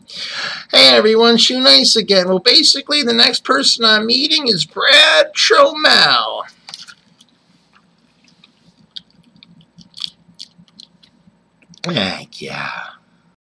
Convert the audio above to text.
Hey everyone, Shoenice again. Well, basically, the next person I'm meeting is Brad Troemel. Thank you.